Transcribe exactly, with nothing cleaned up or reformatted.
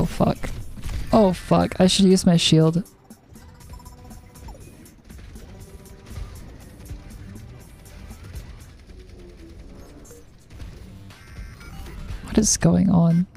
Oh fuck. Oh fuck, I should use my shield. What is going on?